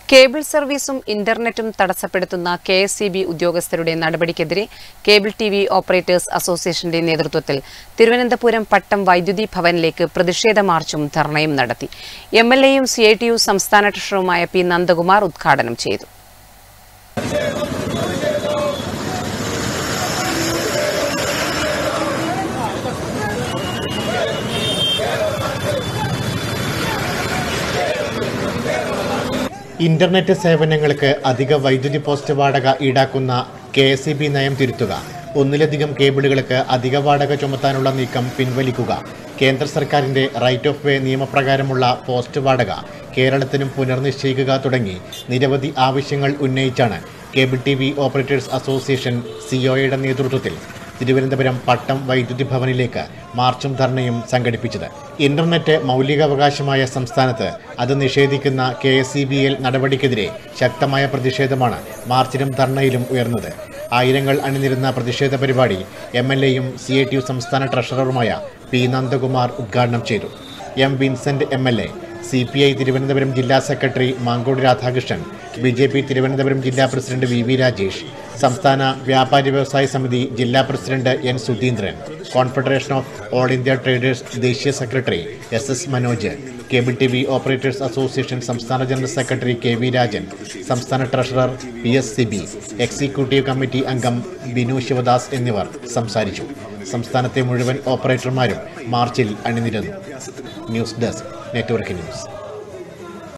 Cable സർവീസും ഇന്റർനെറ്റും തടസ്സപ്പെടുത്തുന്ന KSEB ഉദ്യോഗസ്ഥരുടെ നടപടിക്കെതിരെ കേബിൾ TV ഓപ്പറേറ്റേഴ്സ് അസോസിയേഷന്റെ നേതൃത്വത്തിൽ തിരുവനന്തപുരം പട്ടം വൈദ്യുതി ഭവനിലേക്ക് പ്രതിഷേധ മാർച്ചും ധർണയും നടത്തി. MLAയും CITU സംസ്ഥാന ട്രഷററുമായ P. നന്ദകുമാർ ഉദ്ഘാടനം ചെയ്തു. ഇന്റർനെറ്റ് സേവനങ്ങൾക്ക് അധിക വൈദ്യുതി പോസ്റ്റ് വാടക ഈടാക്കുന്ന KSEB നയം തിരുത്തുക, ഒന്നിലധികം കേബിളുകൾക്ക് അധിക വാടക ചുമത്താനുള്ള നീക്കം പിൻവലിക്കുക, കേന്ദ്ര സർക്കാരിന്റെ റൈറ്റ് ഓഫ് വേ നിയമപ്രകാരമുള്ള പോസ്റ്റ് വാടക കേരളത്തിനും പുനർനിശ്ചയിക്കുക തുടങ്ങി നിരവധി ആവശ്യങ്ങൾ ഉന്നയിച്ചാണ് കേബിൾ TV ഓപ്പറേറ്റേഴ്സ് അസോസിയേഷൻ COയുടെ നേതൃത്വത്തിൽ തിരുവനന്തപുരം പട്ടം വൈദ്യുതി ഭവനിലേക്ക് മാർച്ചും ധർണയും സംഘടിപ്പിച്ചത്. ഇന്റർനെറ്റ് മൗലികാവകാശമായ സംസ്ഥാനത്ത് അത് നിഷേധിക്കുന്ന KSEBL നടപടിക്കെതിരെ ശക്തമായ പ്രതിഷേധമാണ് മാർച്ചിലും ധർണയിലും ഉയർന്നത്. ആയിരങ്ങൾ അണിനിരുന്ന പ്രതിഷേധ പരിപാടി MLAയും CITU സംസ്ഥാന ട്രഷററുമായ P. നന്ദകുമാർ ഉദ്ഘാടനം ചെയ്തു. M. Vincent MLA, CPI Thiruvananthapuram ജില്ലാ സെക്രട്ടറി മാങ്കോട് രാധാകൃഷ്ണൻ, BJP തിരുവനന്തപുരം ജില്ലാ പ്രസിഡന്റ് VV രാജേഷ്, സംസ്ഥാന വ്യാപാരി വ്യവസായ സമിതി ജില്ലാ president N. Sudheendran, confederation of all India traders ദേശീയ സെക്രട്ടറി SS. Manoj, cable TV operators association സംസ്ഥാന ജനറൽ സെക്രട്ടറി KV. രാജൻ, സംസ്ഥാന treasurer PS. Sibi, executive committee അംഗം ബിനു ശിവദാസ് എന്നിവർ സംസാരിച്ചു. സംസ്ഥാനത്തെ മുഴുവൻ ഓപ്പറേറ്റർമാരും മാർച്ചിൽ അണിനിരന്നു. News desk, network news.